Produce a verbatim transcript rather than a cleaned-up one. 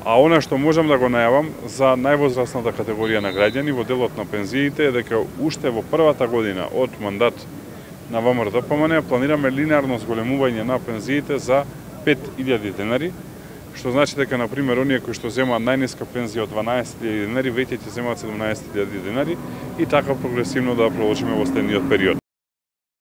А она што можам да го најавам за највозрасната категорија на граѓани во делот на пензиите е дека уште во првата година од мандат на ВМРО-ДПМН планираме линеарно зголемување на пензиите за пет илјади денари, што значи дека, например, оние кои што земаат најниска пензија од дванаесет илјади денари, веќе ќе земаат седумнаесет илјади денари и така прогресивно да продолжиме во следниот период.